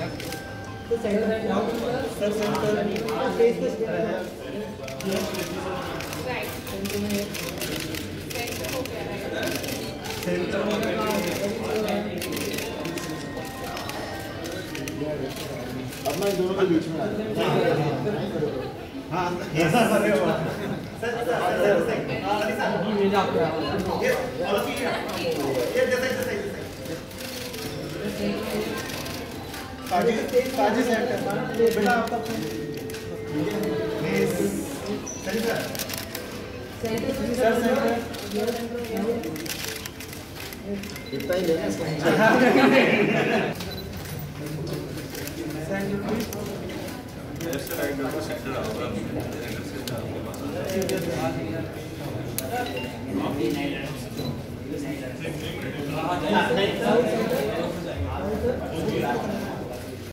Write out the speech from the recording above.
तो सेंटर है sir centre face पे राइट सेंटर में सेंटर हो गया है सेंटर में अब मैं दोनों के बीच में आ रहा हाँ अरे वाह सर ये जाते हैं ये जैसे काजी सेंटर बेटा आपका सेंटर इतना ही लेना सेंटर